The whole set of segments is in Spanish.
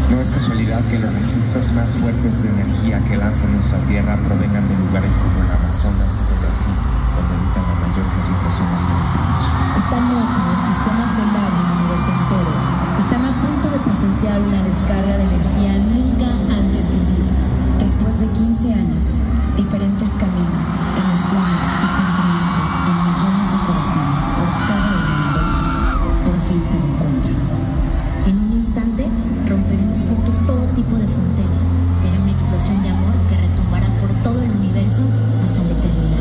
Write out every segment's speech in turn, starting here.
No es casualidad que los registros más fuertes de energía que lanza nuestra Tierra provengan de lugares como el Amazonas de Brasil, donde habitan la mayor concentración de seres vivos. Esta noche, el sistema solar y el universo entero están a punto de presenciar una descarga de energía nunca antes vivida. Después de 15 años, diferentes caminos, emociones y sentimientos en millones de corazones por todo el mundo, por fin se reencuentran. En un instante, romperemos juntos todo tipo de fronteras. Será una explosión de amor que retumbará por todo el universo hasta la eternidad.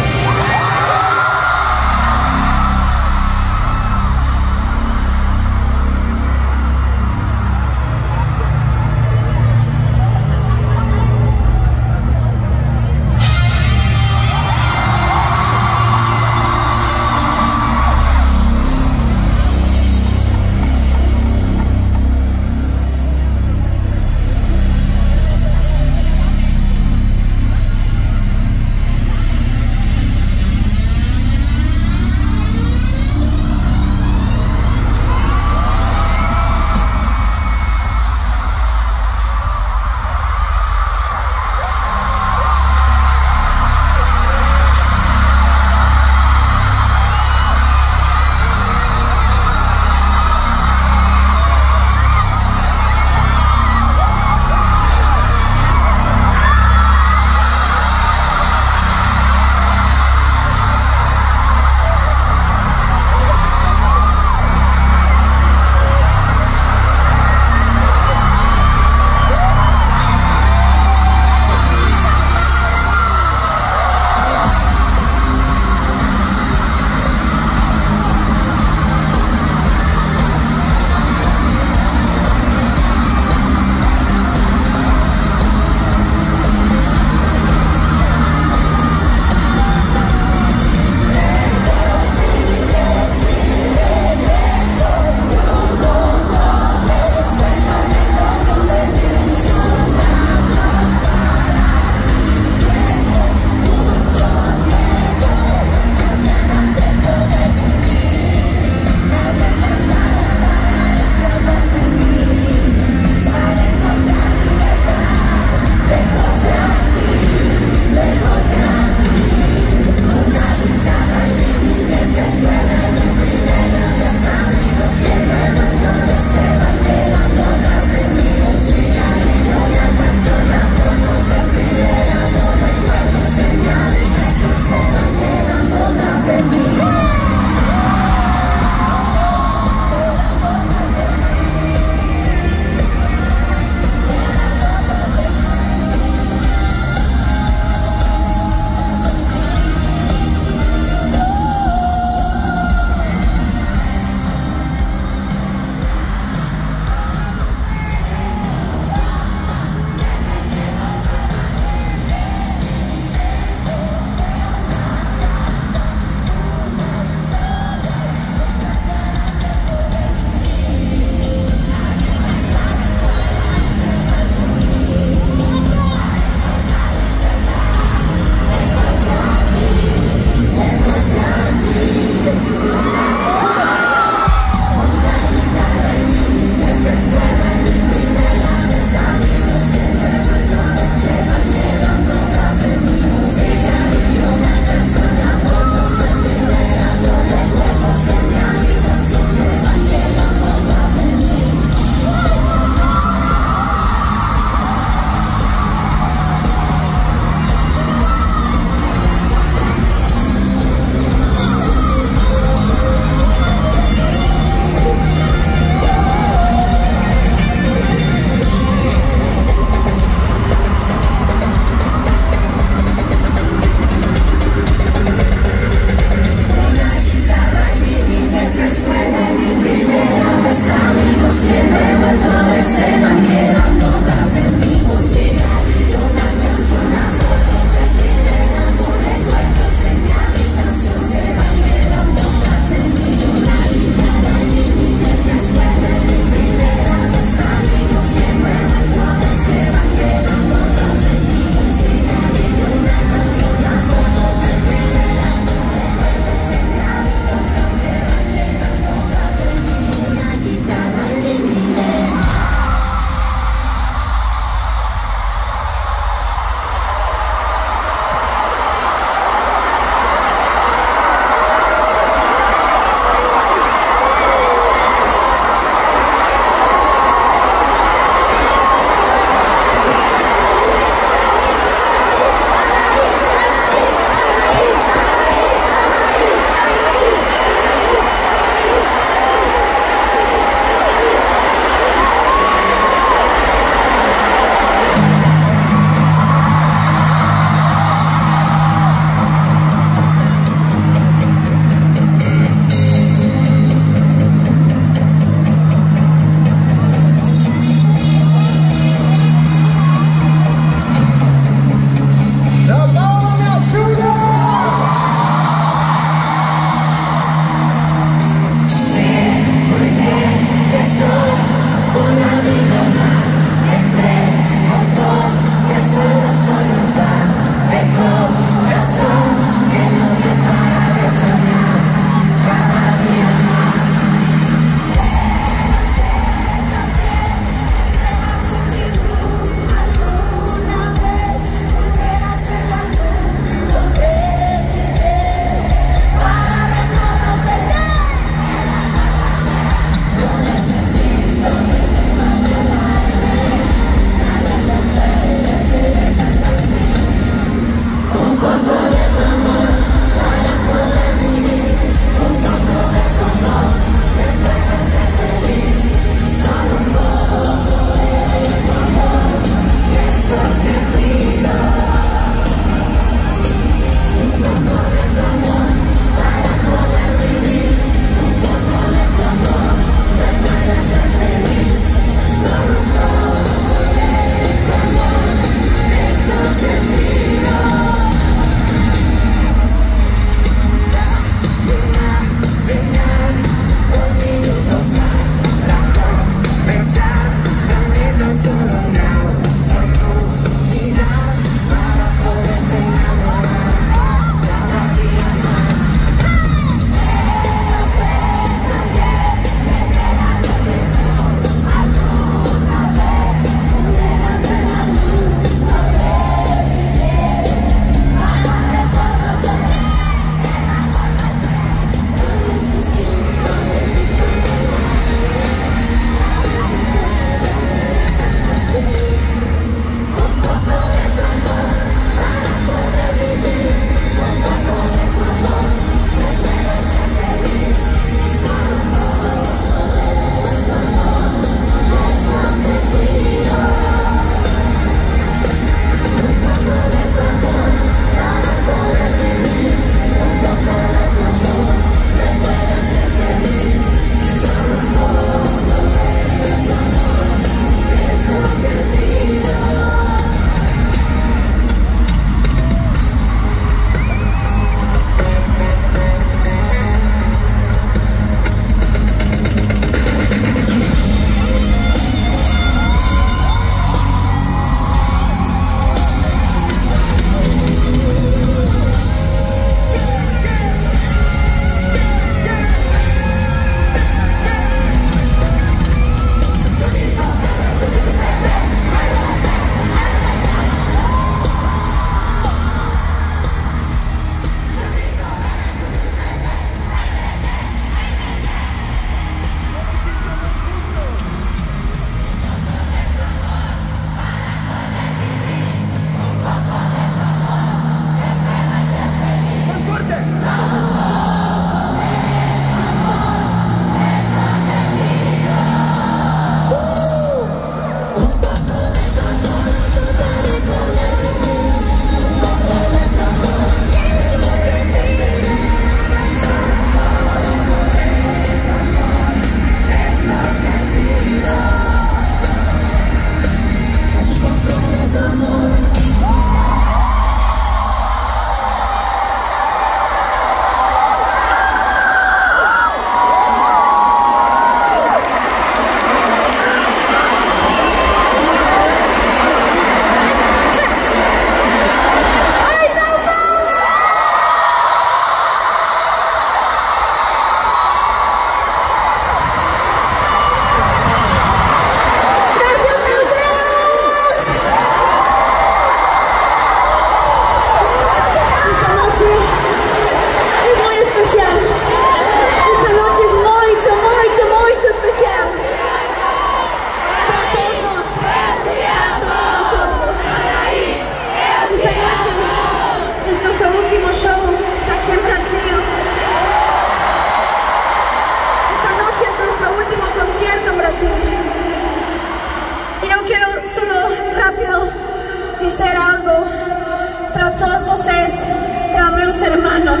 hermanos.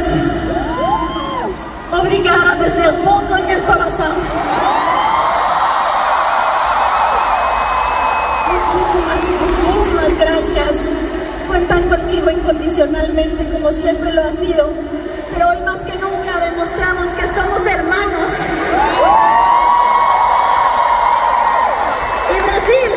Obrigada desde el fondo de mi corazón. Muchísimas gracias. Cuentan conmigo incondicionalmente, como siempre lo ha sido. Pero hoy más que nunca demostramos que somos hermanos. Y Brasil.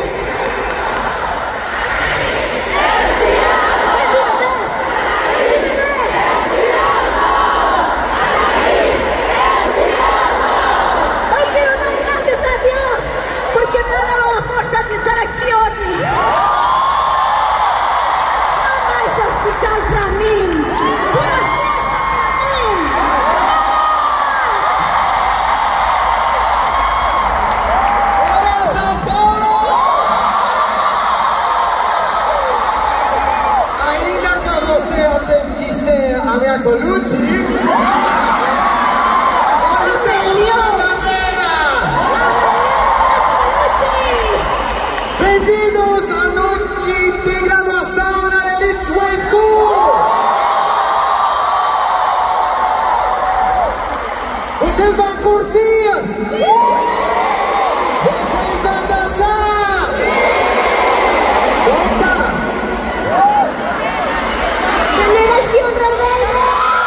Hoy quiero dar gracias a Dios porque me ha dado la fuerza de estar aquí hoy. No más hospital para mí. Pura fiesta para mí. ¡Hola, São Paulo! Ainda que você aprendisse a minha Colucci, bem-vindos à noite de graduação na Elite High School! Vocês vão curtir! Vocês vão dançar! Opa! Generación Rebelde.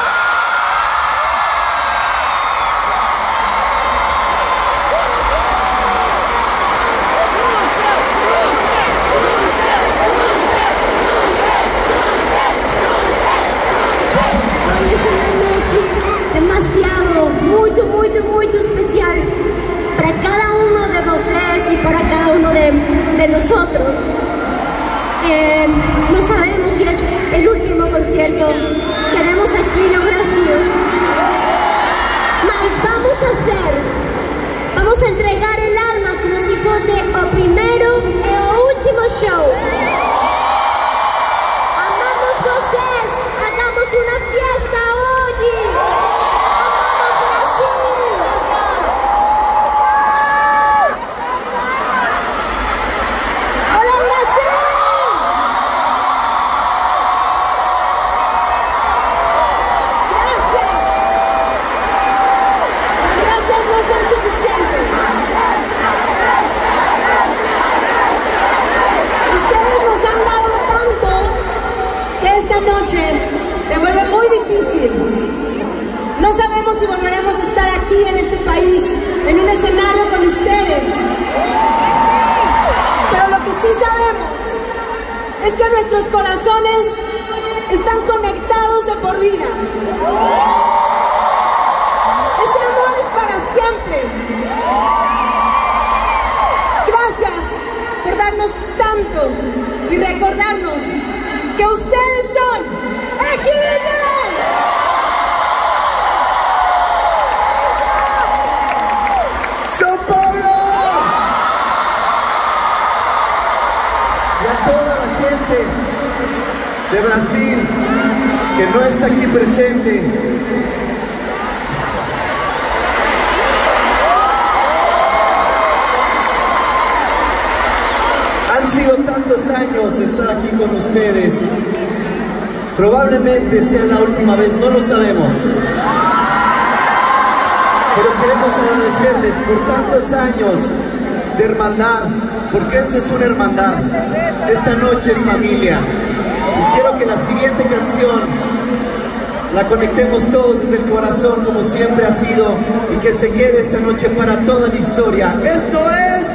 Hoy es una noche demasiado, muito especial para cada uno de ustedes y para cada uno de nosotros. No sabemos si es el último concierto que haremos aquí en Brasil, mas vamos a entregar el alma como si fuese el primero y el último show. Amamos vocês, hagamos una fiesta hoy. Amamos Brasil. Hola Brasil. Gracias no son suficientes. Ustedes nos han dado tanto que esta noche se vuelve muy difícil. No sabemos si volveremos a estar aquí en este país, en un escenario con ustedes. Pero lo que sí sabemos es que nuestros corazones están conectados de por vida. Ese amor es para siempre. Gracias por darnos tanto y recordarnos que ustedes son Equidad. São Paulo! Y a toda la gente de Brasil que no está aquí presente, han sido tantos años de estar aquí con ustedes. Probablemente sea la última vez, no lo sabemos. Pero queremos agradecerles por tantos años de hermandad, porque esto es una hermandad. Esta noche es familia. Y quiero que la siguiente canción la conectemos todos desde el corazón, como siempre ha sido, y que se quede esta noche para toda la historia. Esto es...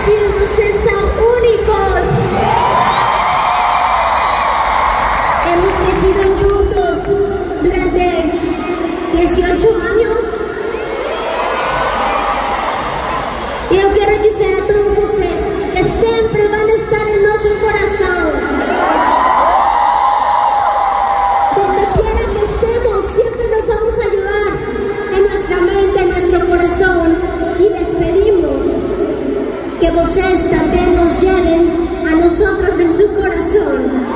decirnos ser tan únicos. Hemos crecido juntos durante 18 años. E eu quero dizer a todos vocês que sempre vão estar em nosso coração. Donde quiera que estemos, siempre nos vamos a llevar en nuestra mente, en nuestro corazón. Y les pedimos que vocês também nos lleven a nosotros en su corazón.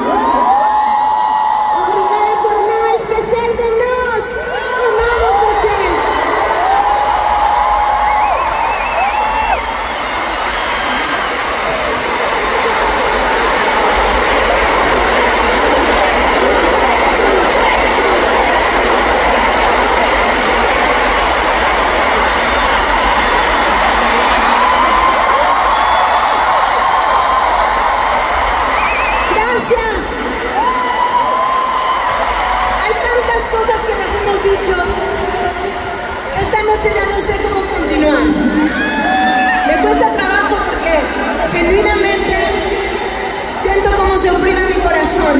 Obrigada por não esquecer de nós. Amamos vocês. Gracias. Hay tantas cosas que les hemos dicho que esta noche ya no sé cómo continuar. Me cuesta trabajo porque genuinamente siento como se oprime mi corazón.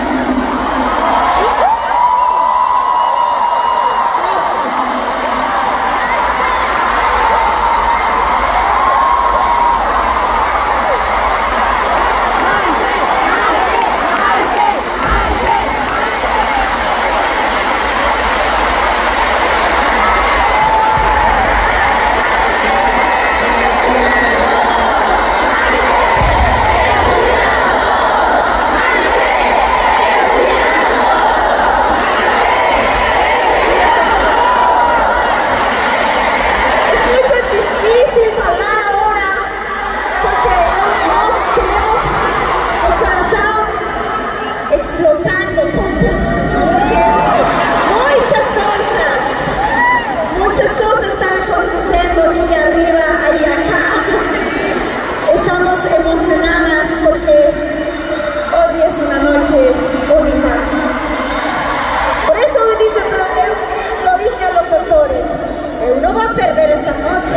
Muchas cosas están aconteciendo aquí arriba y acá. Estamos emocionadas porque hoy es una noche única. Por eso lo dije a los doctores, no va a perder esta noche.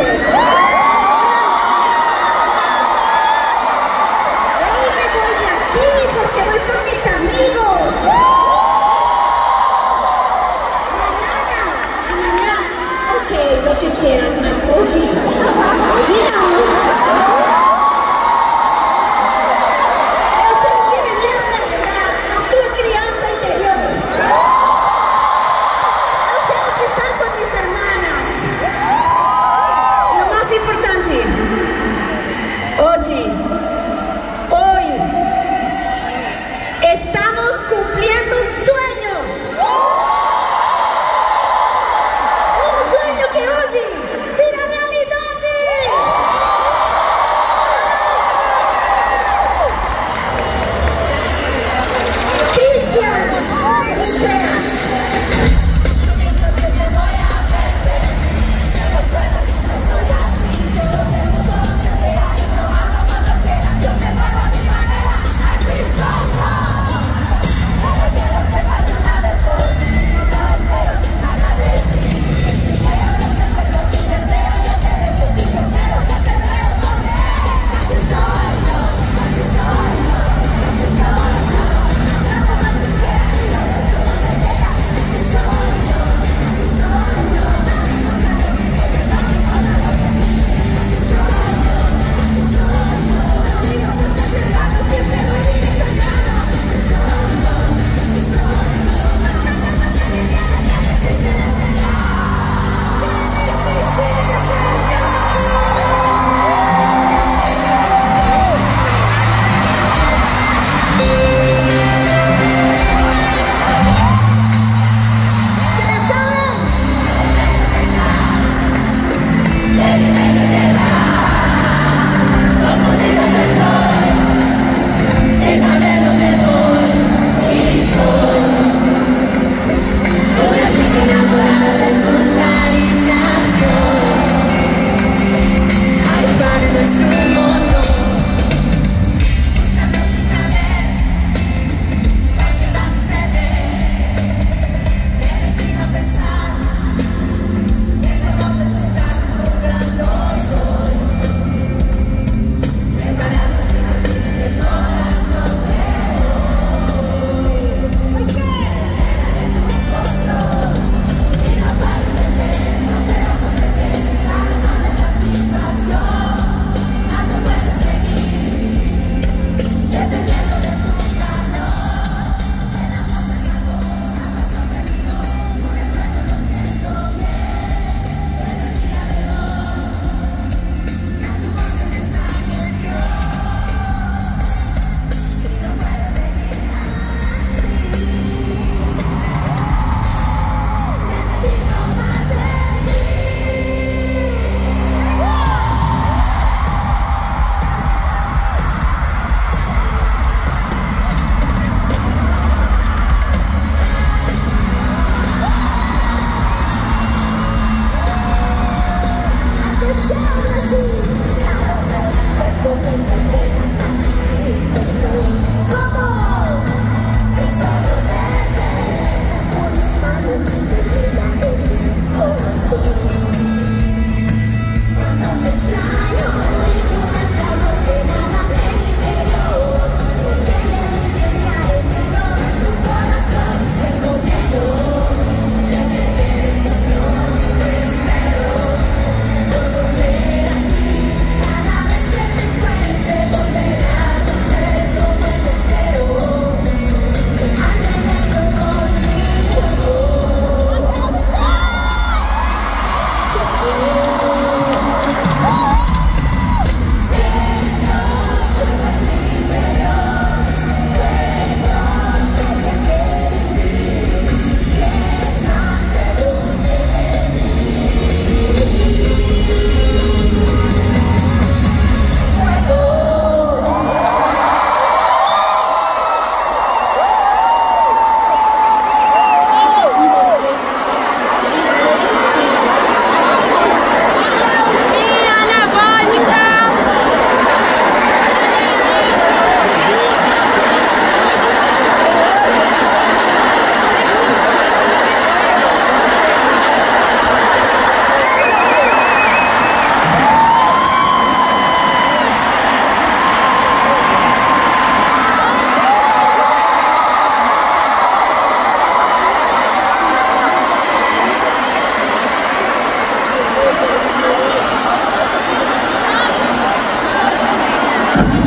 Hoy me voy de aquí porque voy con mis amigos. Lo que quieran, mas hoje não. Eu tenho que venir a celebrar a sua criança interior. Eu tenho que estar com minhas hermanas. E o mais importante, hoy, estamos cumpliendo un sueño. Que hoje vira realidade! Cristian Andreas.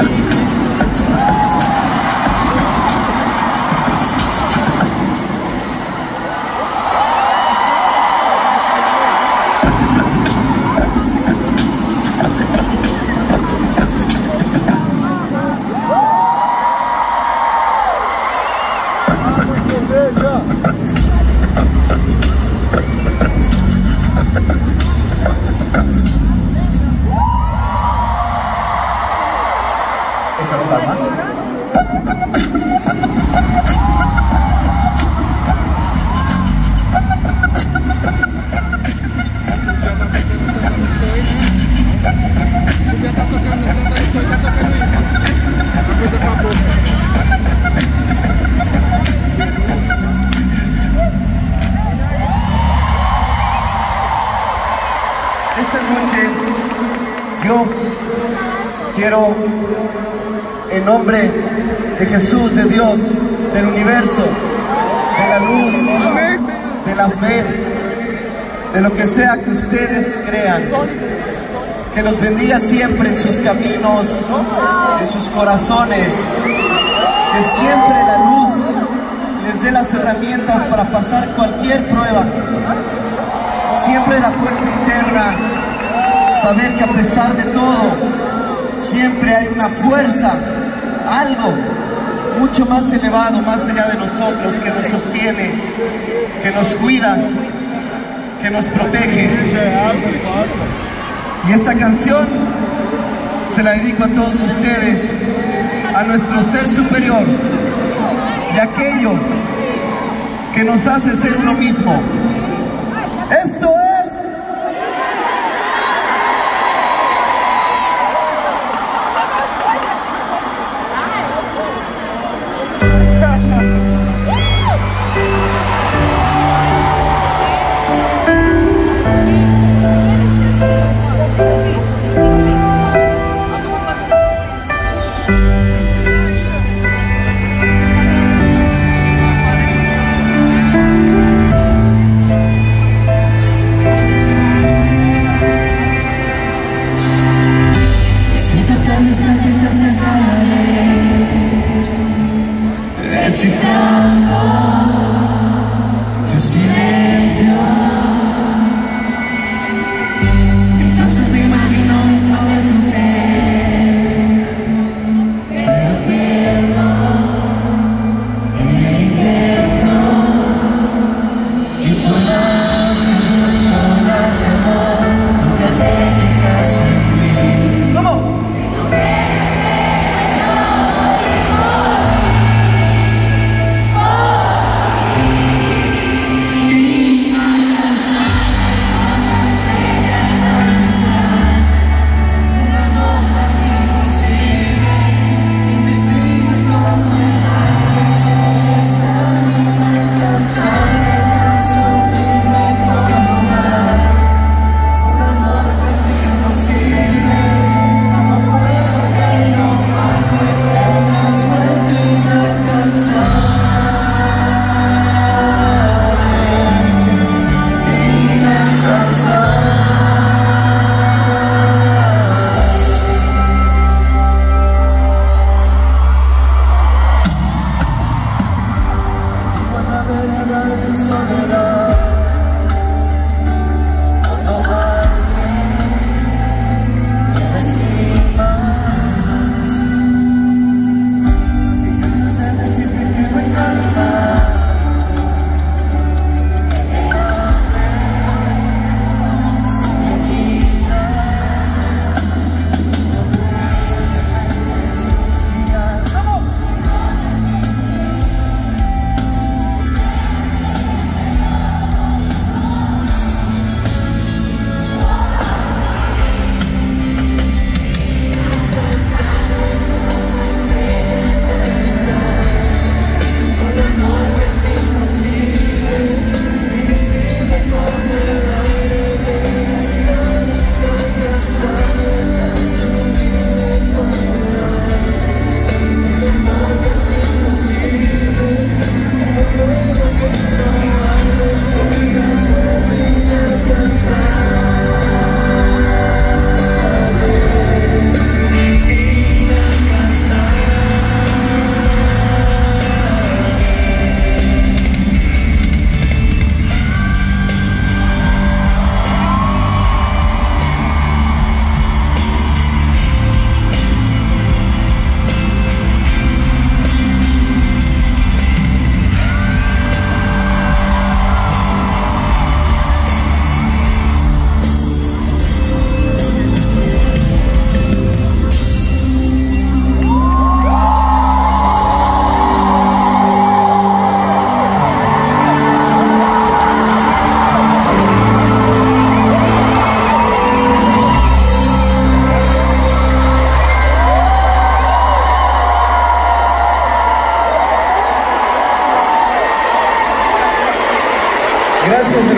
Esas palmas. Esta noche yo quiero, en nombre de Jesús, de Dios, del universo, de la luz, de la fe, de lo que sea que ustedes crean, que los bendiga siempre en sus caminos, en sus corazones, que siempre la luz les dé las herramientas para pasar cualquier prueba, siempre la fuerza interna, saber que a pesar de todo, siempre hay una fuerza, algo mucho más elevado, más allá de nosotros, que nos sostiene, que nos cuida, que nos protege. Y esta canción se la dedico a todos ustedes, a nuestro ser superior y a aquello que nos hace ser uno mismo. Esto es...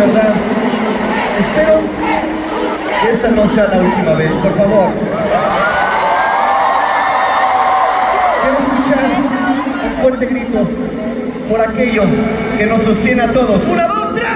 verdad, espero que esta no sea la última vez, por favor. Quiero escuchar un fuerte grito por aquello que nos sostiene a todos. ¡Una, dos, tres!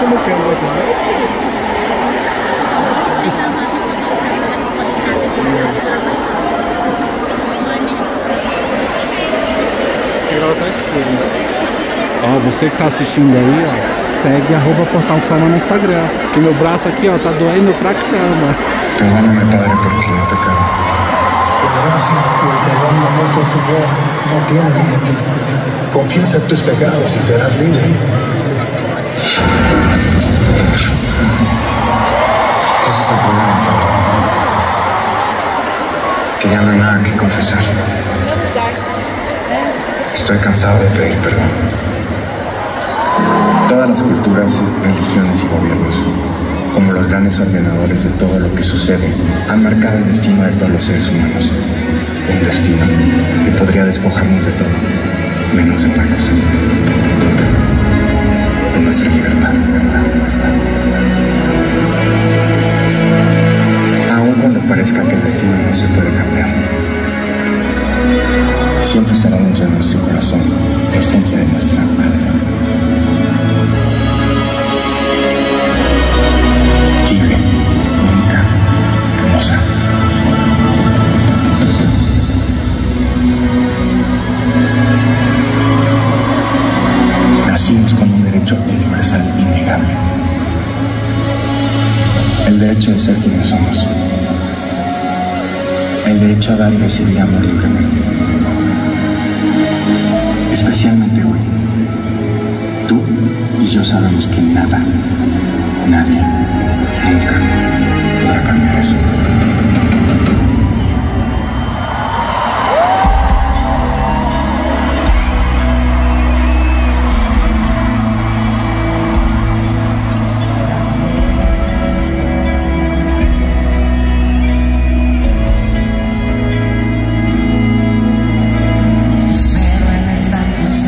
Ó, você que tá assistindo aí, ó, segue @Portal Fama no Instagram. Que meu braço aqui, ó, tá doendo pra caramba. Perdóname, Padre, porque he pecado. La gracia y el perdón de nuestro Señor no tiene límite. Confiesa tus pecados y serás libre. Ese es el problema, Padre. Que ya no hay nada que confesar. Estoy cansado de pedir perdón. Todas las culturas, religiones y gobiernos, como los grandes ordenadores de todo lo que sucede, han marcado el destino de todos los seres humanos. Un destino que podría despojarnos de todo, menos de una cosa: de nuestra libertad. Aun cuando parezca que el destino no se puede cambiar, siempre estará dentro de nuestro corazón, la esencia de nuestra alma. Libre, única, hermosa. Nacimos con un derecho universal innegable: el derecho de ser quienes somos, el derecho a dar y recibir amor libremente. Especialmente hoy, tú y yo sabemos que nada, nadie, nunca podrá cambiar eso.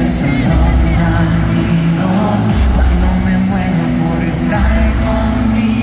Cuando me muero por estar contigo.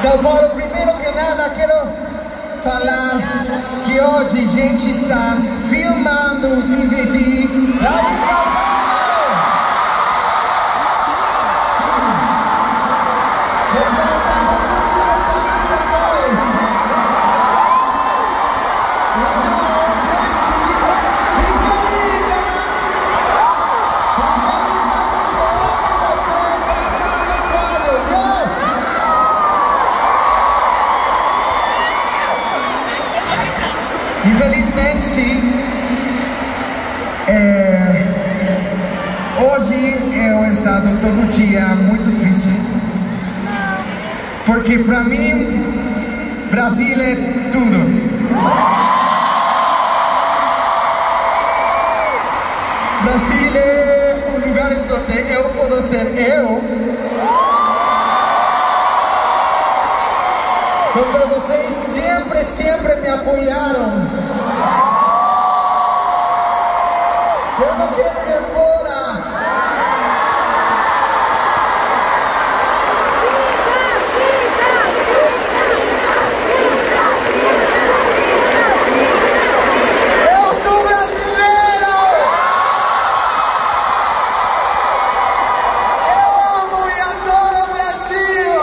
São Paulo, primeiro que nada, quero falar que hoje a gente está filmando o DVD lá em São Paulo. Sim, porque vocês são muito importantes para nós. Então, gente, fica linda porque vocês vão estar no quadro, viu? Infelizmente, hoje eu he estado todo dia muito triste, porque para mim, Brasil é tudo. Brasil é um lugar onde eu posso ser eu, onde vocês sempre me apoiaram. Eu não quero ir embora. Eu sou brasileiro. Eu amo e adoro o Brasil.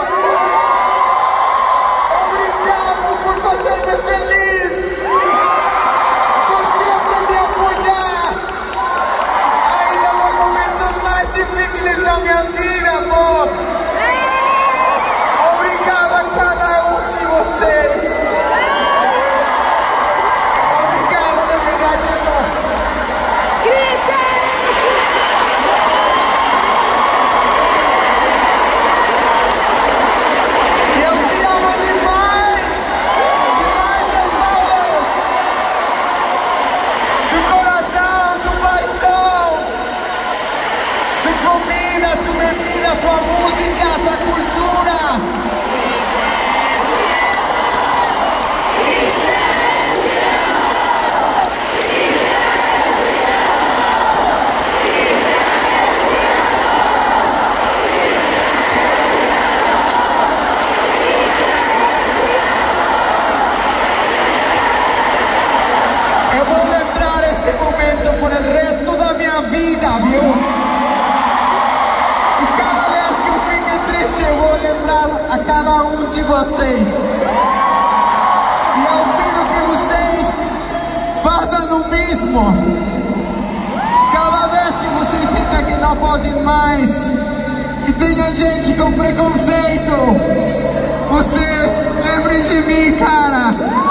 Obrigado por fazer-me feliz, por sempre me apoiar, ainda nos momentos mais difíceis da minha vida, amor. Obrigado a cada um de vocês. Obrigado, meu brigadinho. Eu te amo demais, demais, São Paulo. Su coração, su paixão, su comida, su bebida, sua música, sua cultura. Eu vou lembrar este momento por el resto da minha vida, viu? E cada vez que eu fique triste, eu vou lembrar a cada um de vocês. E eu pido que vocês façam o mesmo. Cada vez que vocês sentem que não podem mais, e tenha gente com preconceito, vocês lembrem de mim, cara.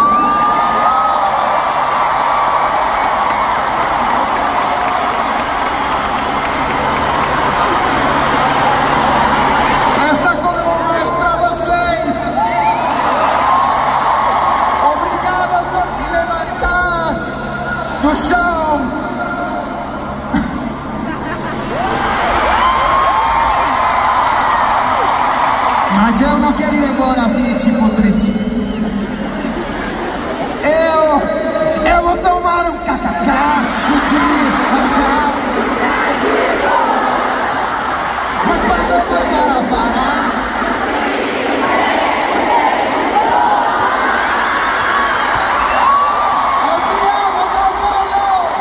Esta coroa é pra vocês. Obrigado por me levantar do chão. Mas eu não quero ir embora assim, tipo, triste. Eu vou tomar um kkk, curtir, dançar. Mas quando eu voltar a parar, eu te amo, São Paulo!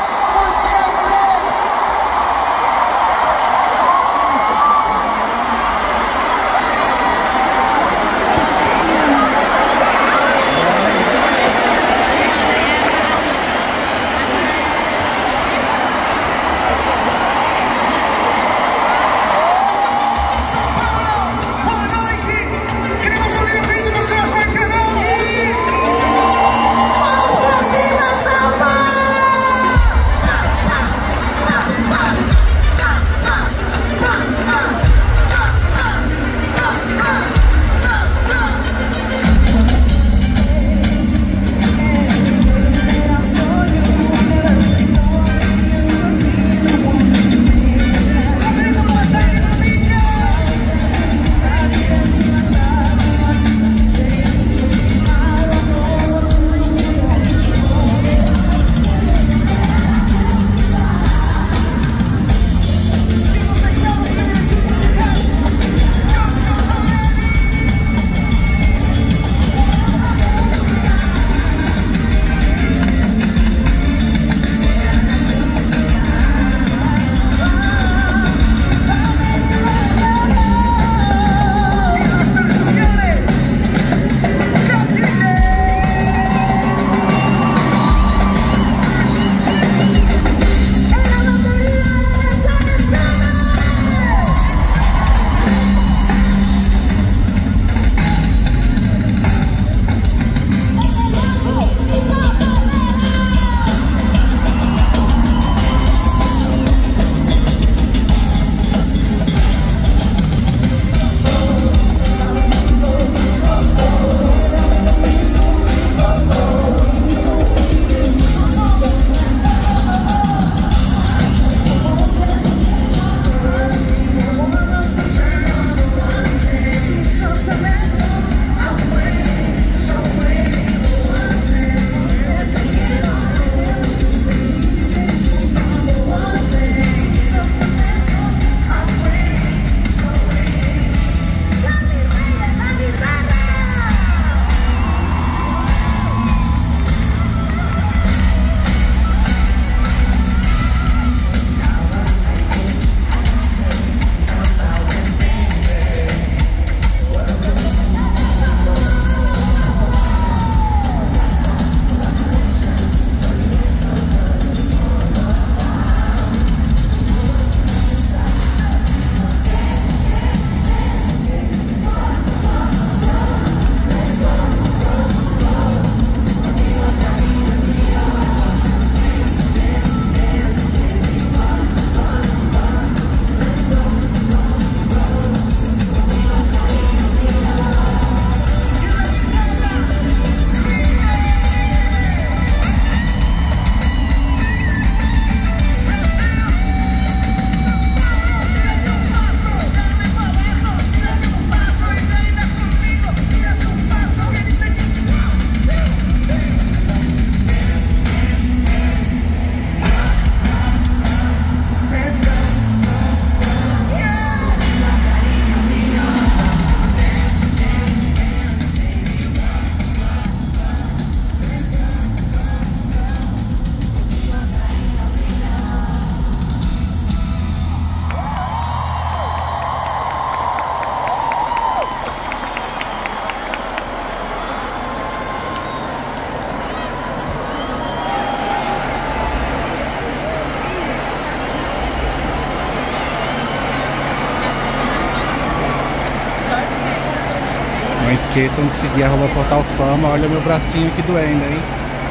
esqueçam de seguir @portalfama. Olha meu bracinho aqui doendo, hein?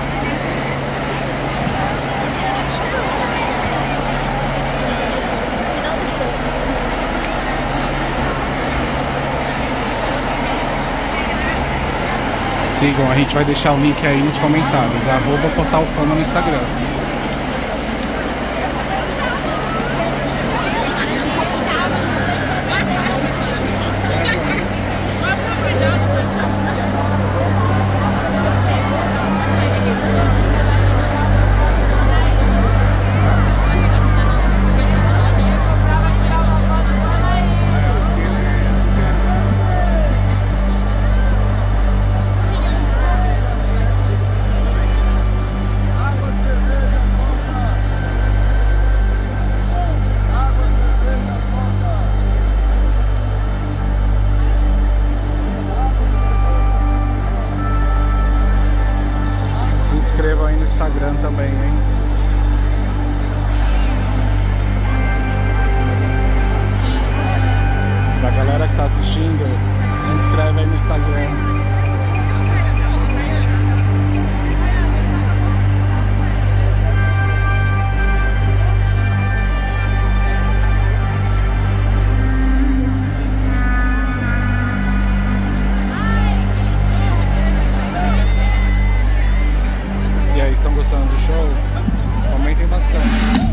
Sigam, a gente vai deixar o link aí nos comentários, @portalfama no Instagram. Se inscrevam aí no Instagram também, hein? Pra galera que tá assistindo, se inscreve aí no Instagram. E aí, estão gostando do show? Comentem bastante.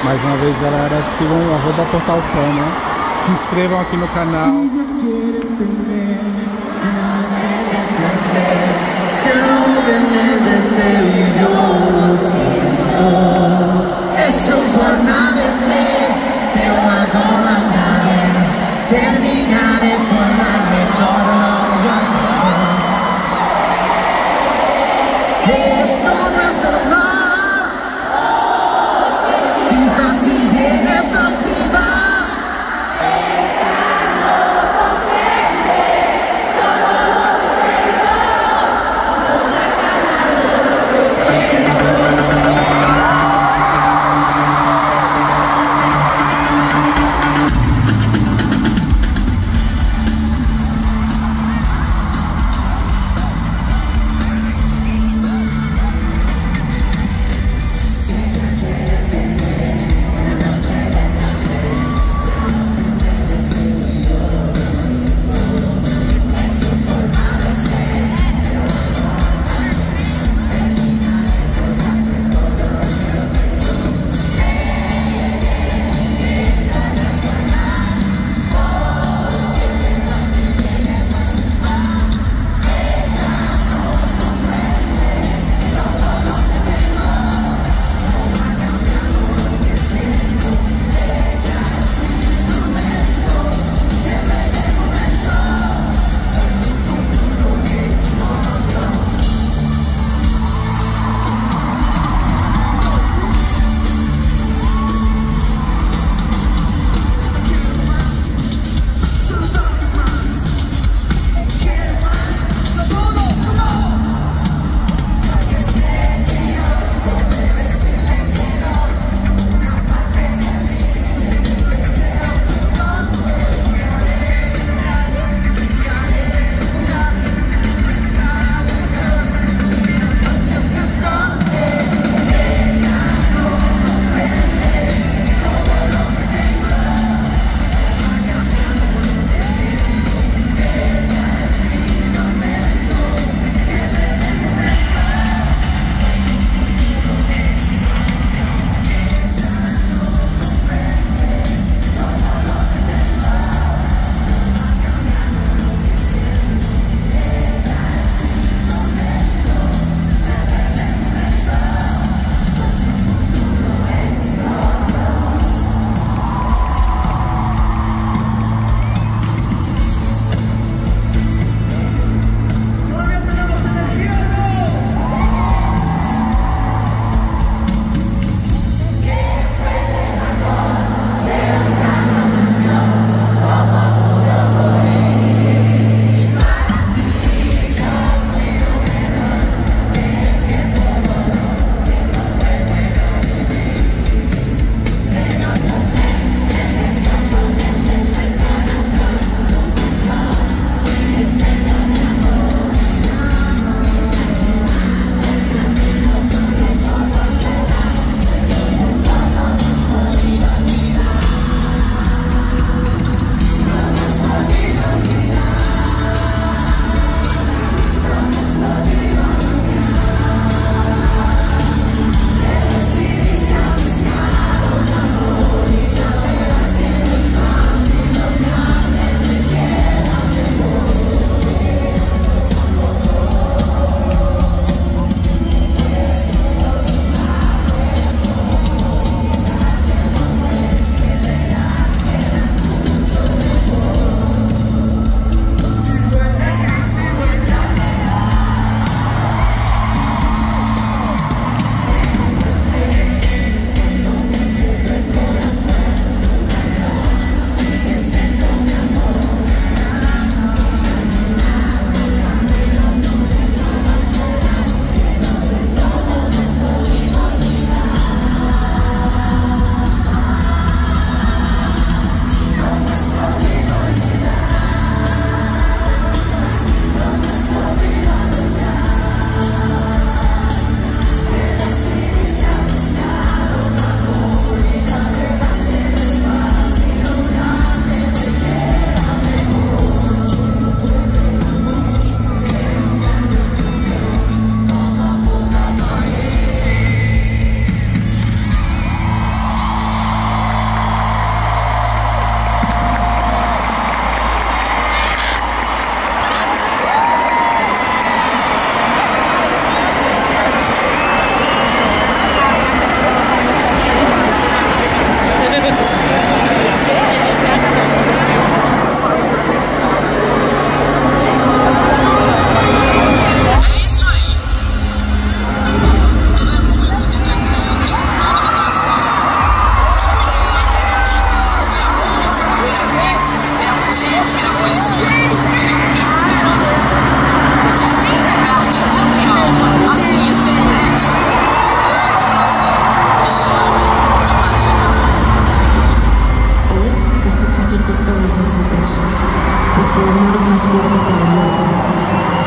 Mais uma vez, galera, sigam o @PortalFama. Se inscrevam aqui no canal. Eso fortalecer, pero algo anda bien. Terminaré por darme todo. Esto no es normal. Si fácil viene, fácil va.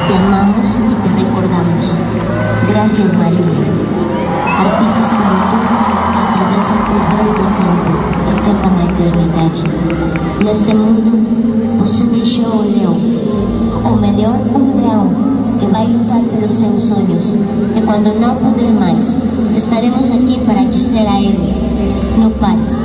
Te amamos y te recordamos. Gracias, Maria. Artistas como tu atravessam o véu do tempo e tocam a eternidade. Neste mundo, você deixou o leão, ou melhor, um leão que vai lutar pelos seus sonhos. E quando não puder mais, estaremos aqui para dizer a ele: não pares.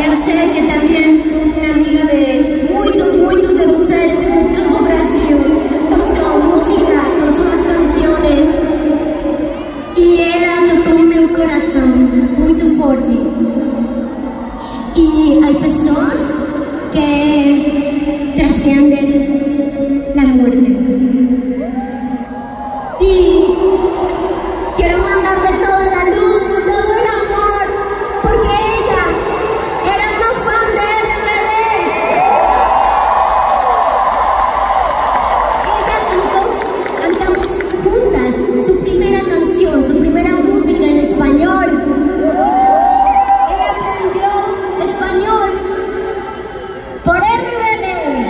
eu sei que também foi uma amiga de muitos de vocês de todo o Brasil, com sua música, com suas canções. E ela tocou meu coração muito forte. Y hay personas que trascienden la muerte. Y quiero mandarle toda la luz, todo el amor, porque ella era una fan de RBD. Ella cantamos juntas su primera canción, su primera música en español. Español por RBD.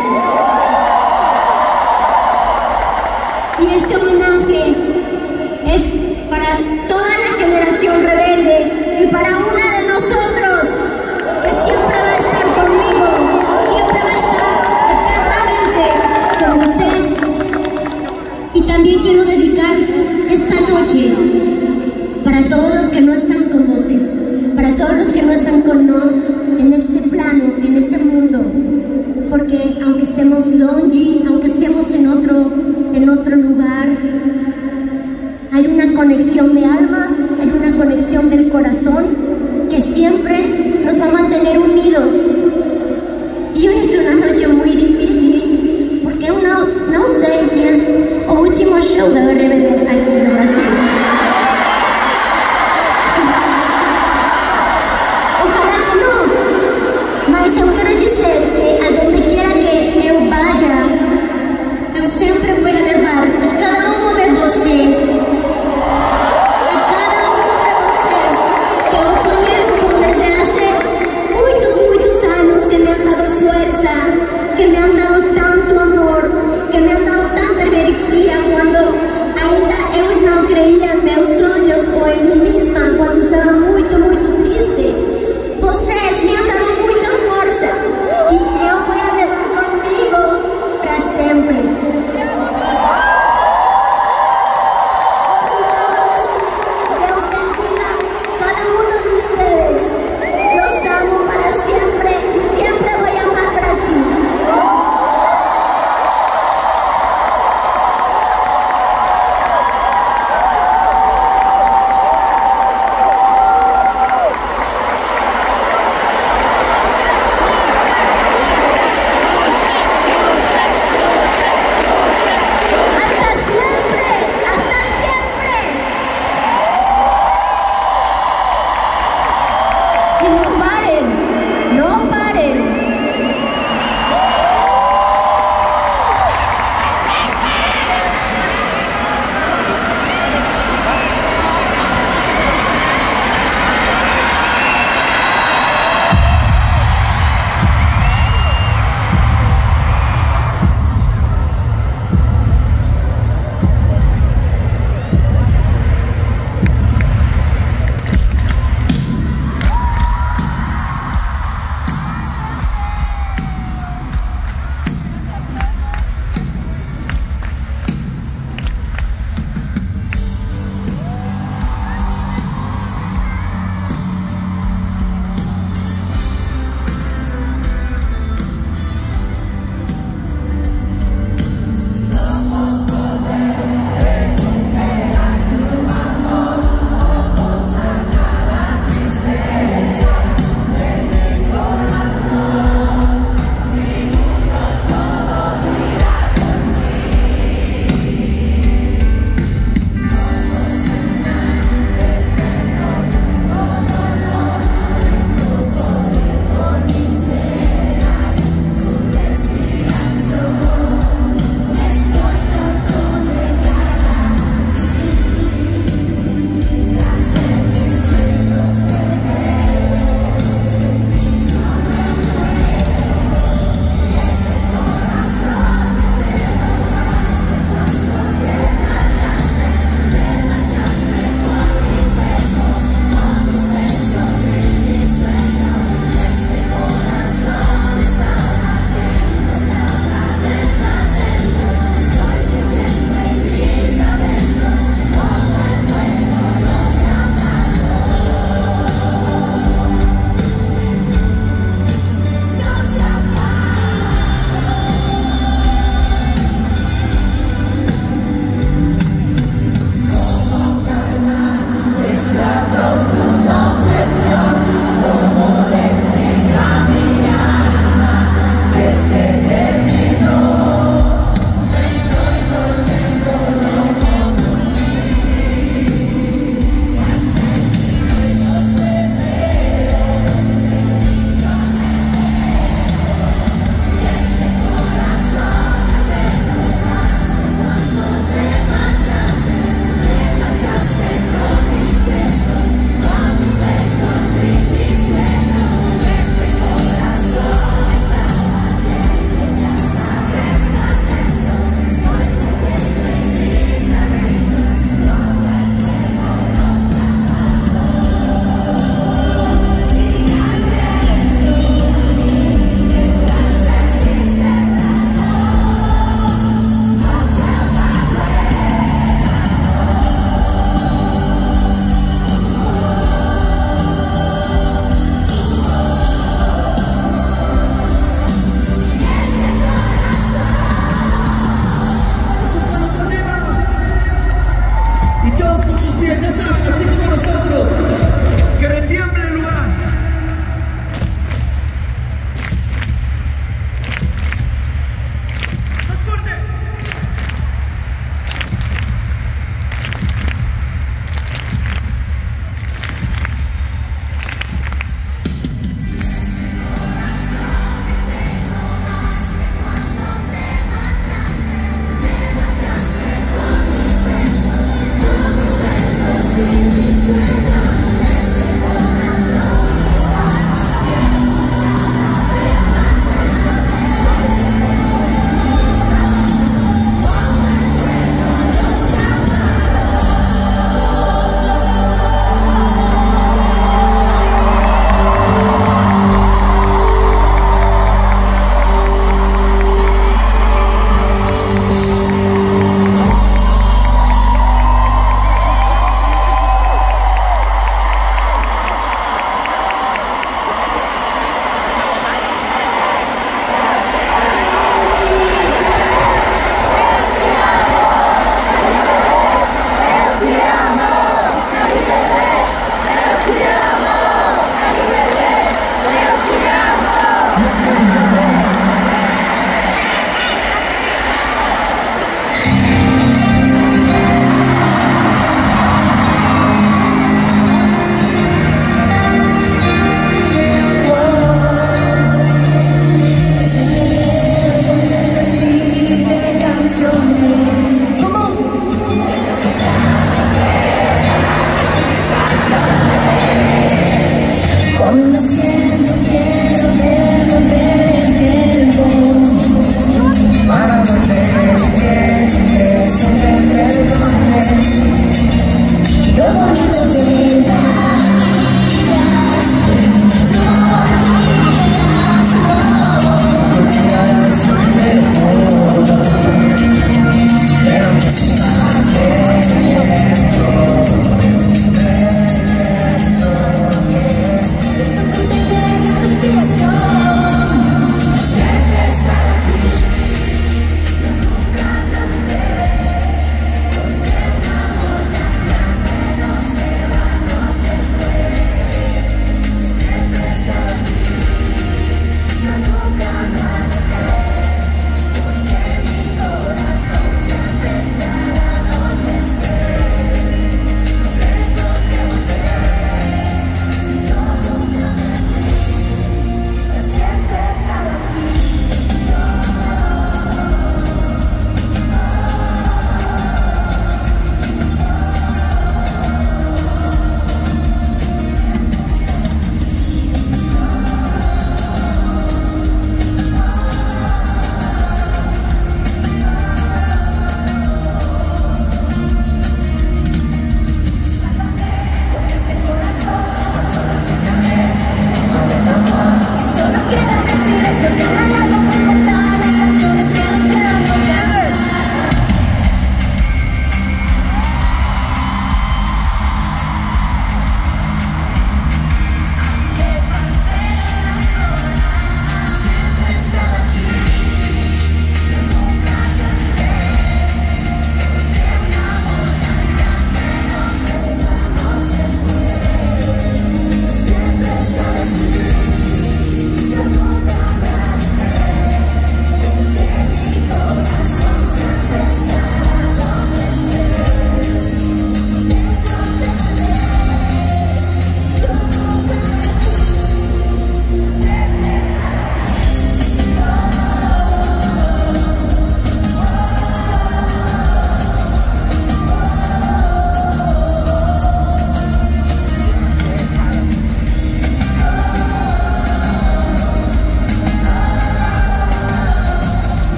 Y este homenaje es para toda la generación rebelde y para una de nosotros que siempre va a estar conmigo, siempre va a estar eternamente con ustedes. Y también quiero dedicar esta noche para todos los que no están con voces, para todos los que no están con nos en este plano, en este mundo, porque aunque estemos longe, aunque estemos en otro lugar, hay una conexión de almas, hay una conexión del corazón que siempre nos va a mantener unidos. Y hoy es una noche muy difícil, porque no sé si es el último show de RBD aquí en Brasil. Mas eu quero dizer que a donde quiera que eu vaya, eu sempre vou levar a cada um de vocês, que eu conheço desde há muitos anos, que me han dado fuerza, que me han dado tanto amor, que me han dado tanta energia quando ainda eu não creía em meus sonhos ou em mim mesma, quando estava muito triste. Vocês me han dado muita força.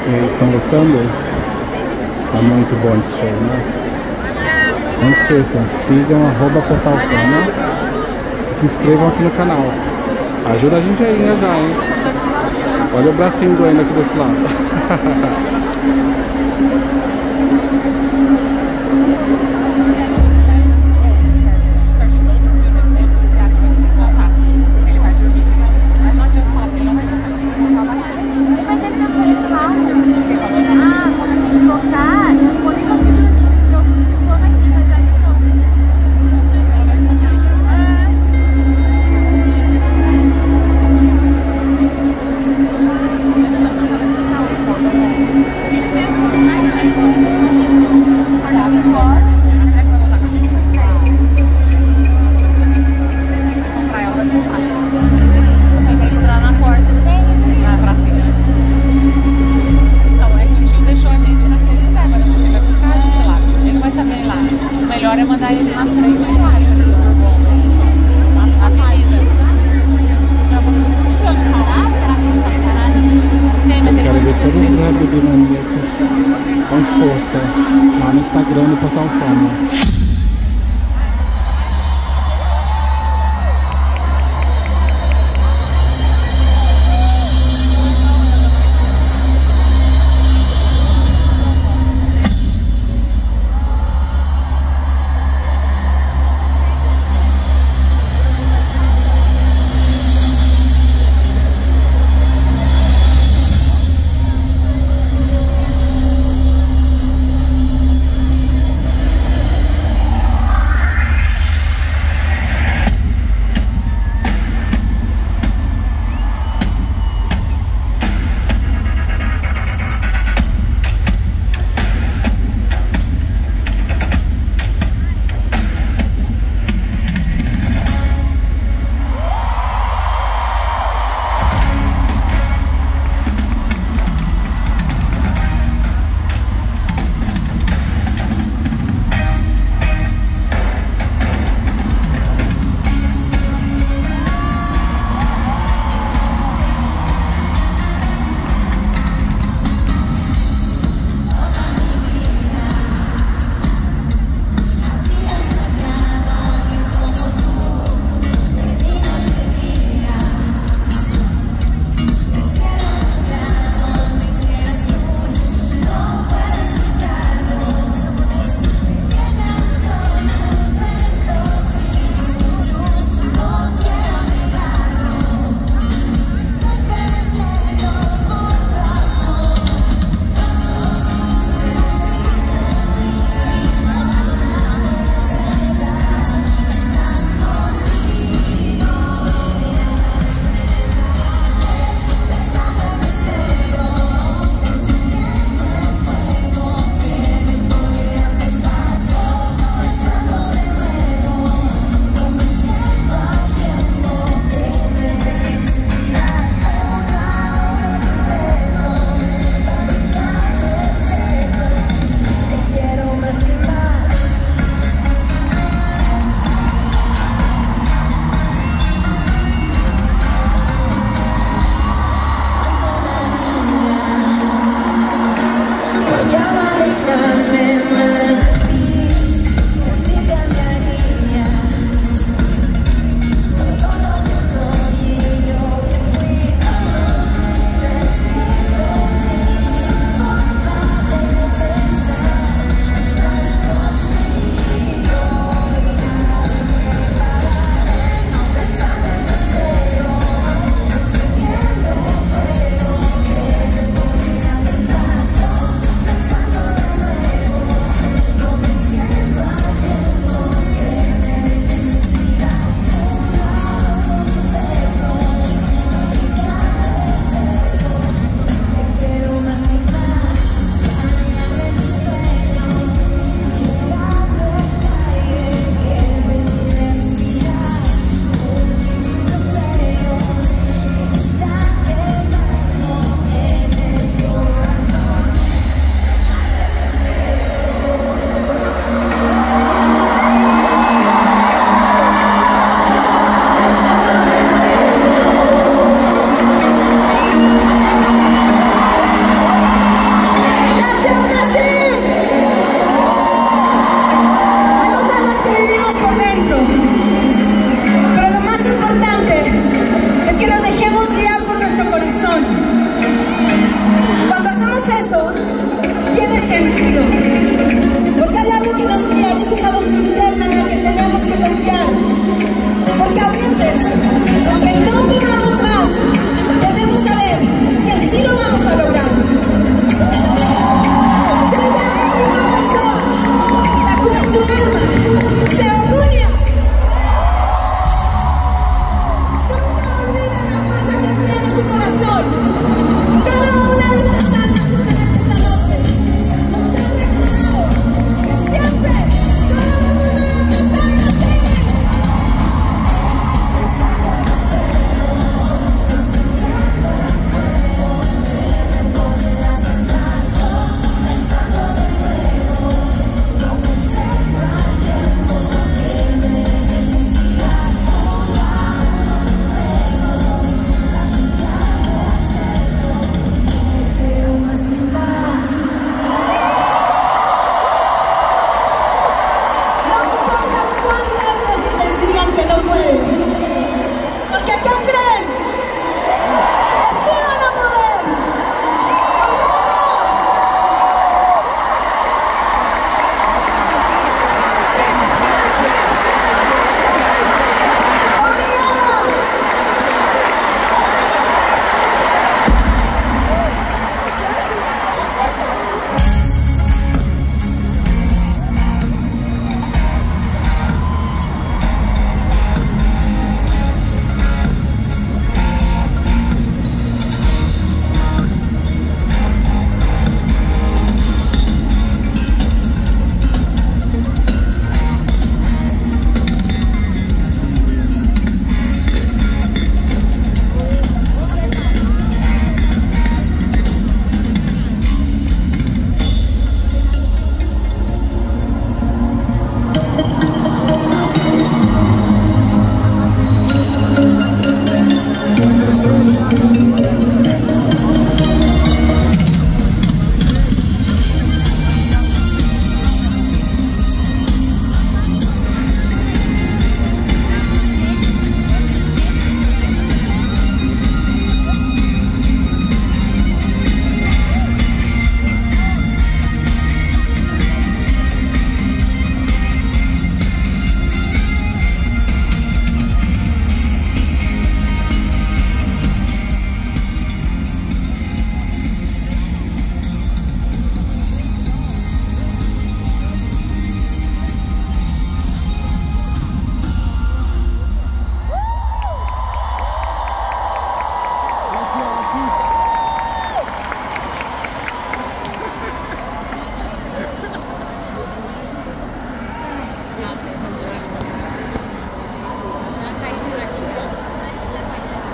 E aí, estão gostando? Tá muito bom esse show, né? Não esqueçam, sigam @PortalFama e se inscrevam aqui no canal. Ajuda a gente a engajar, hein? Olha o bracinho doendo aqui desse lado. Com força lá no Instagram do Portal Fama.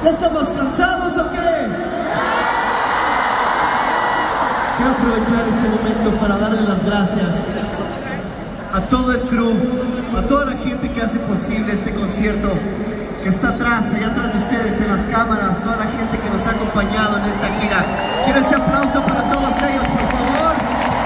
¿Ya estamos cansados o qué? Quiero aprovechar este momento para darle las gracias a todo el crew, a toda la gente que hace posible este concierto, que está atrás, allá atrás de ustedes en las cámaras, toda la gente que nos ha acompañado en esta gira. Quiero ese aplauso para todos ellos, por favor.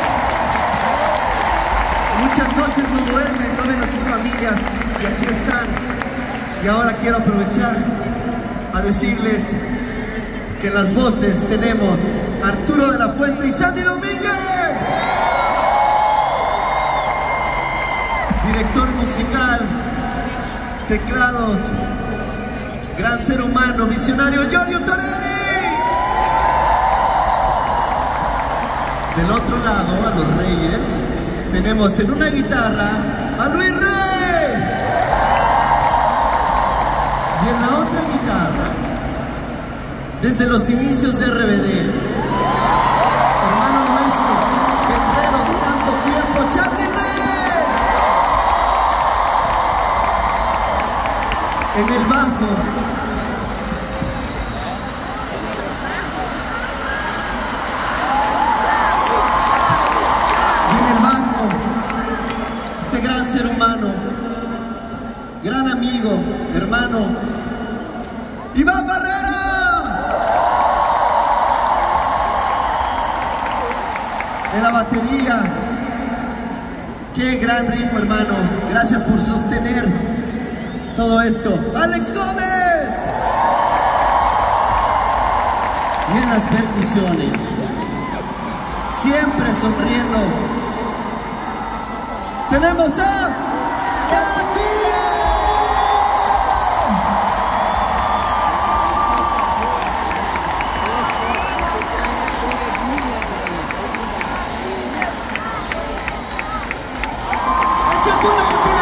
Muchas noches no duermen, no ven a sus familias y aquí están. Y ahora quiero aprovechar a decirles que en las voces tenemos a Arturo de la Fuente y Sandy Domínguez. Director musical, teclados, gran ser humano, visionario Giorgio Torelli. Del otro lado, a los Reyes, tenemos en una guitarra a Luis Rey. Y en la otra guitarra, desde los inicios de RBD, hermano nuestro, guerrero de tanto tiempo, Charlie Rey. En el bajo, este gran ser humano, gran amigo, hermano, Iván Barrera. En la batería, qué gran ritmo, hermano, gracias por sostener todo esto. Alex Gómez. Y en las percusiones, siempre sonriendo, tenemos a Katia. ¡Échate una, Katia!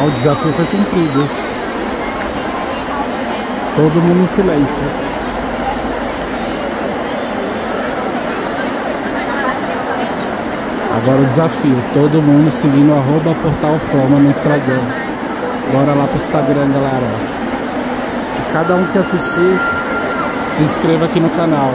O desafio foi cumprido. Todo mundo em silêncio. Agora o desafio, todo mundo seguindo @portalfoma no Instagram. Bora lá pro Instagram, galera. E cada um que assistir, se inscreva aqui no canal.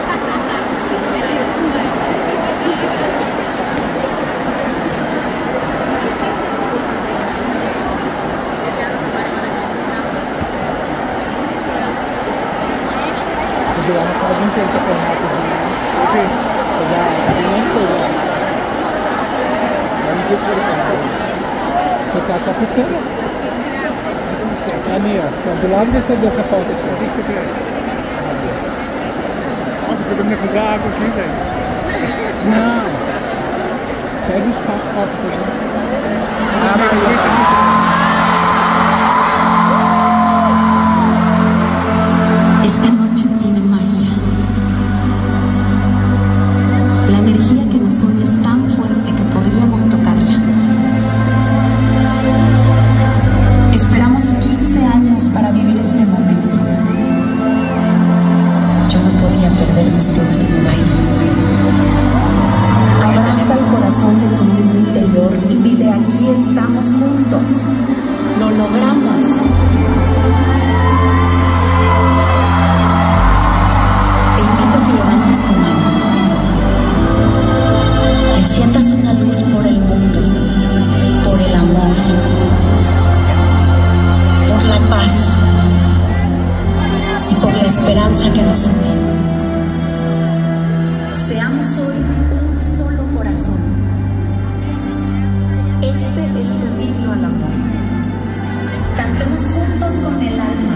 Você tá com a pulseira? Ali, ó. Do lado dessa pauta aqui. O que você quer? Nossa, depois eu me cobrar água aqui, gente. Não. Pega os 4 copos pra gente. Ah, mas isso aqui. Esta noche tiene magia. La energía que nos une es tan fuerte que podríamos tocarla. Esperamos 15 años para vivir este momento. Yo no podía perderme este último baile. Abraza el corazón de tu niño interior y dile: aquí estamos juntos. Lo logramos. Te invito a que levantes tu mano, enciendas una luz por el mundo, por el amor, por la paz y por la esperanza que nos une. Seamos hoy un solo corazón. Este es tu himno al amor. Cantemos juntos con el alma.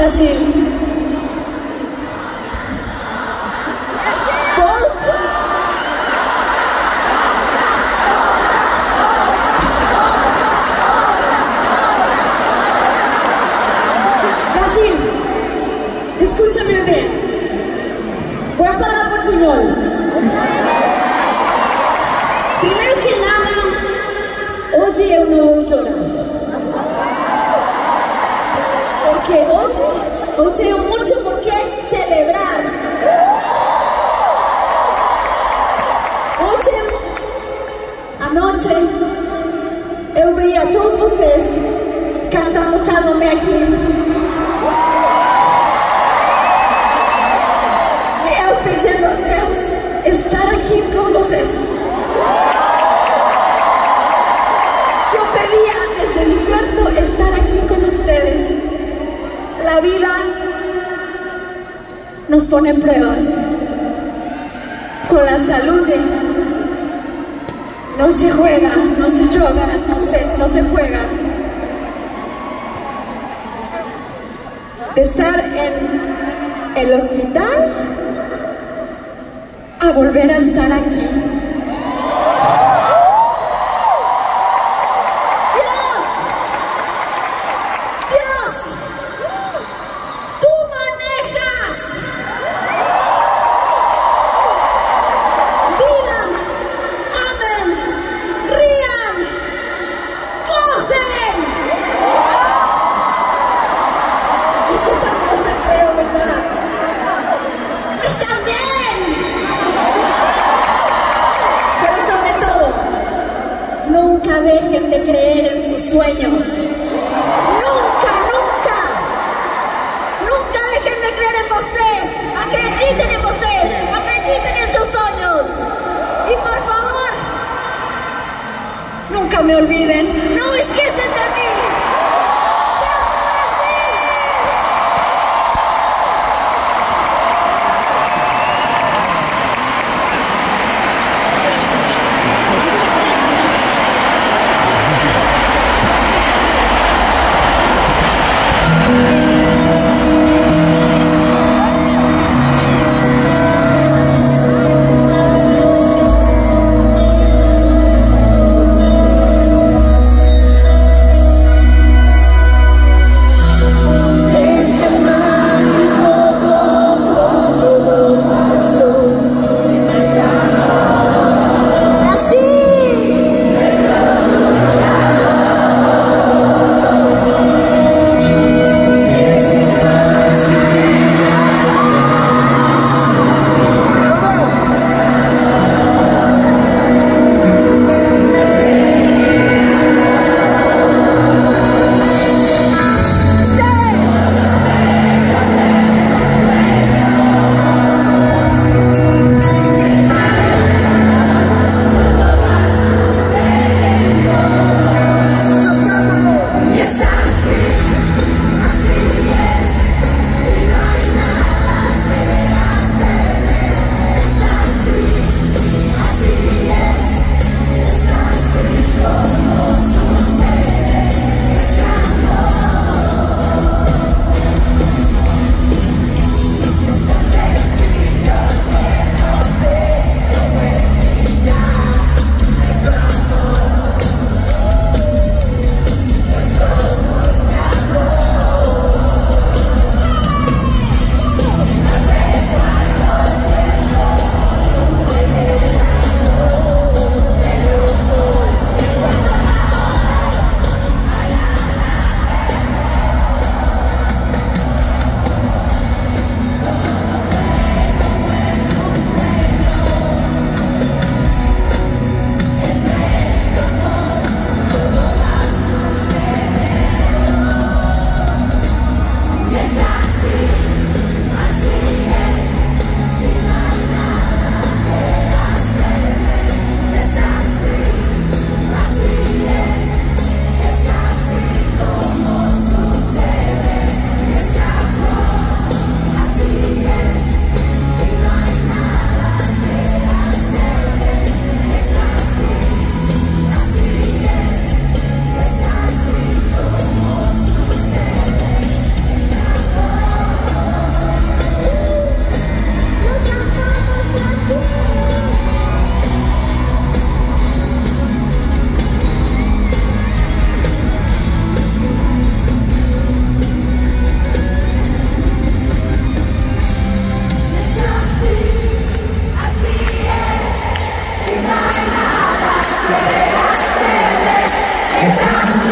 Brasil. Bolt. Brasil, escúchame bien. Voy a falar portuñol. Primeiro que nada, hoje eu não vou chorar. Porque hoje eu tenho muito por que celebrar. Ontem, à noite, eu vi a todos vocês cantando Salva-me aqui. E eu pedindo a Deus estar aqui com vocês. Yo pedía desde mi cuarto estar aquí con ustedes. La vida nos pone pruebas. Con la salud no se juega, no se yoga, no se juega. De estar en el hospital a volver a estar aquí. Nunca dejen de creer en sus sueños. Nunca, nunca. Nunca dejen de creer en vocês. Acrediten en vocês. Acrediten en sus sueños. Y por favor, nunca me olviden. No esquecen de mí.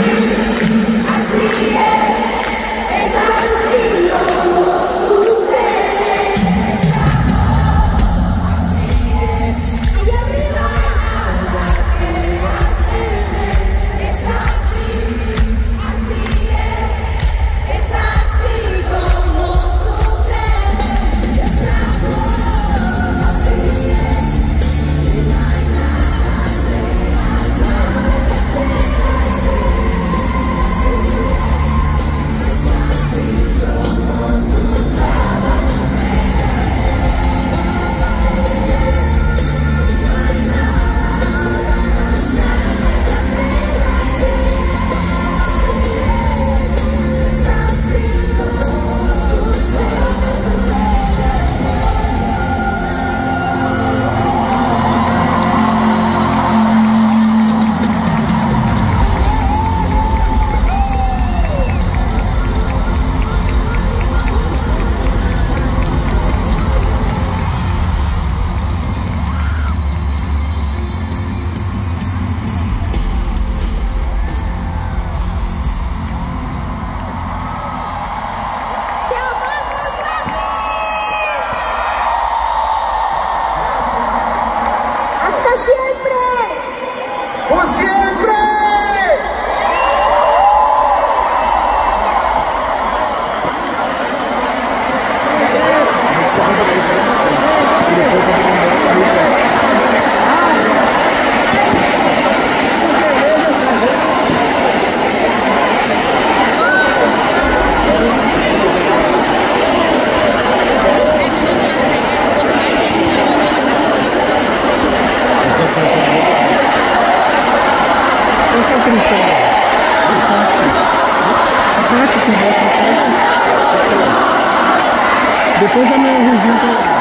Depois a minha review tá lá.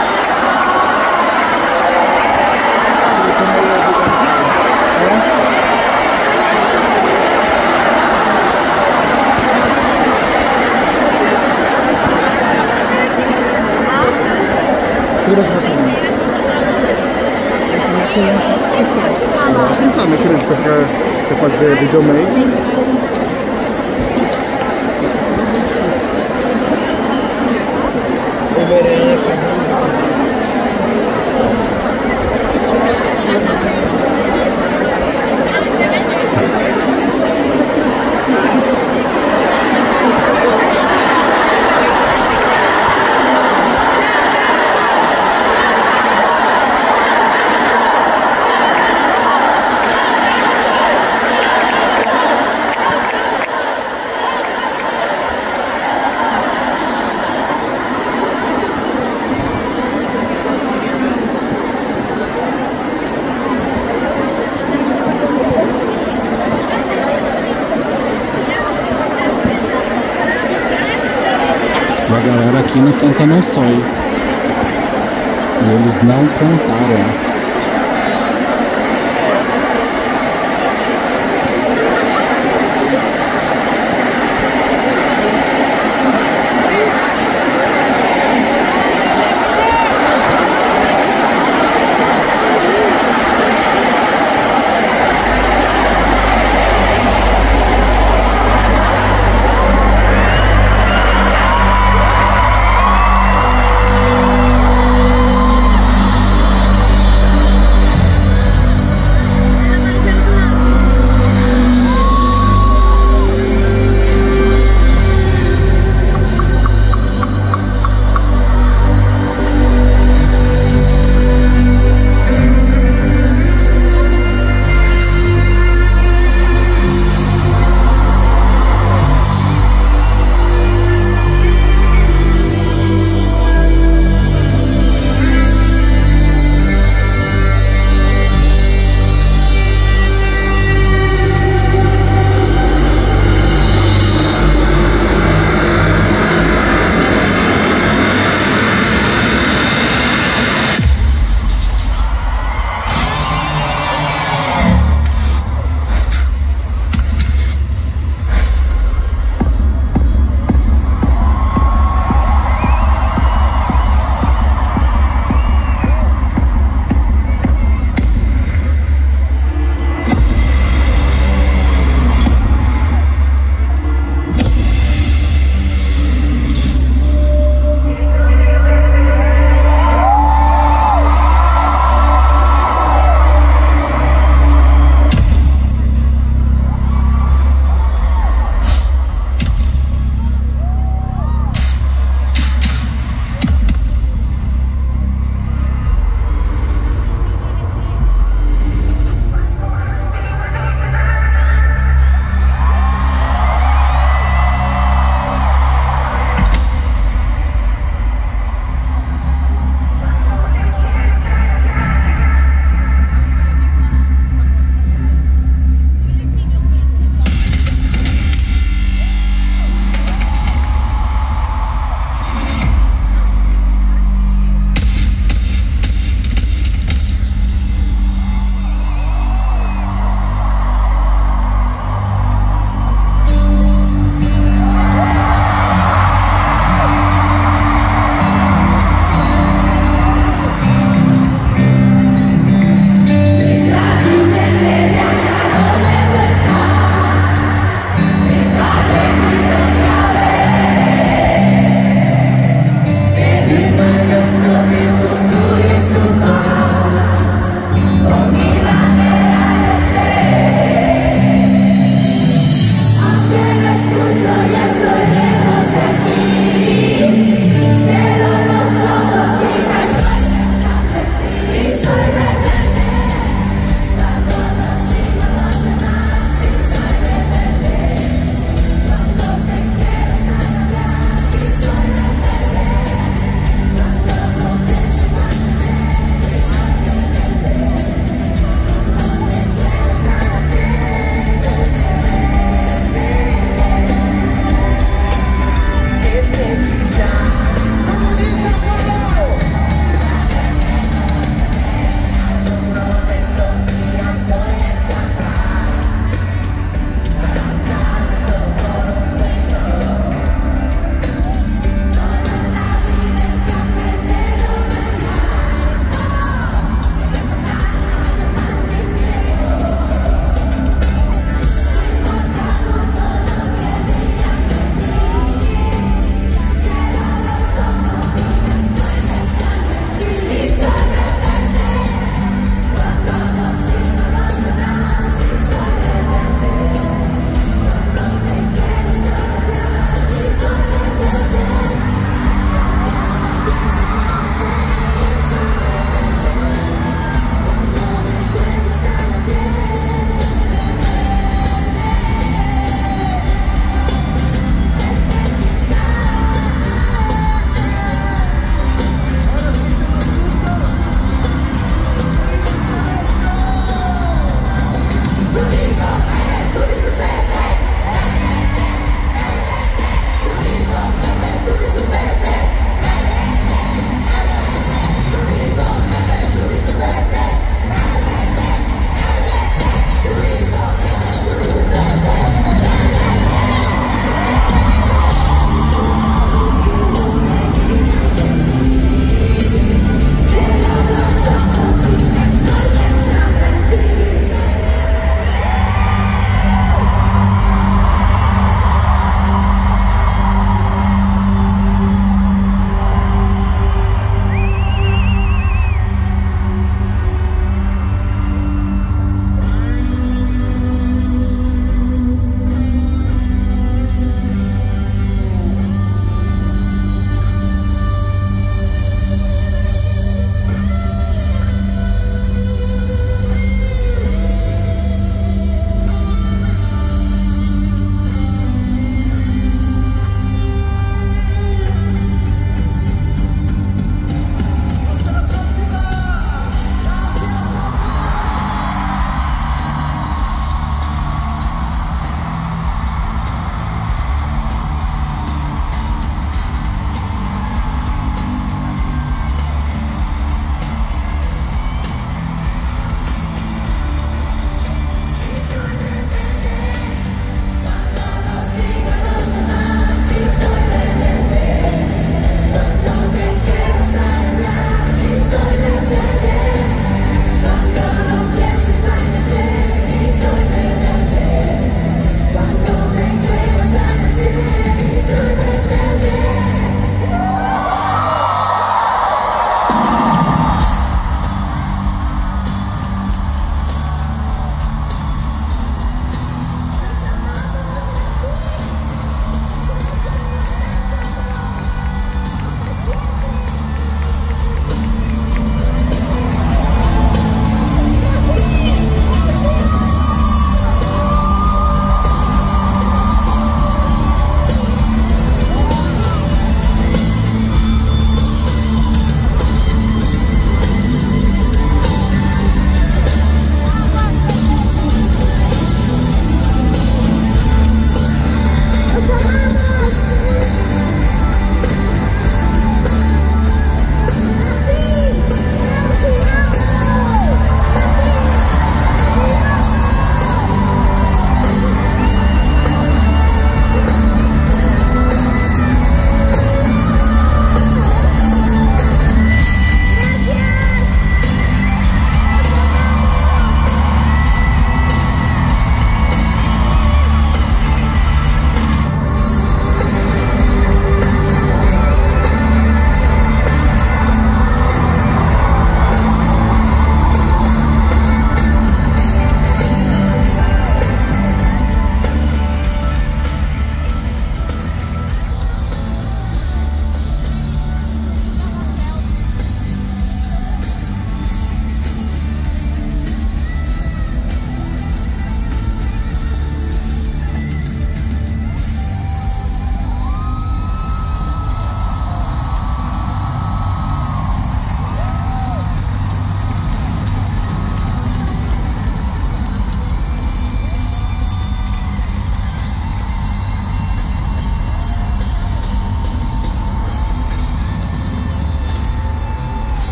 Segura aqui pra mim. Eu acho que não tá, meu querido. Você quer fazer videomaking? A galera aqui no Santa não sai. E eles não cantaram.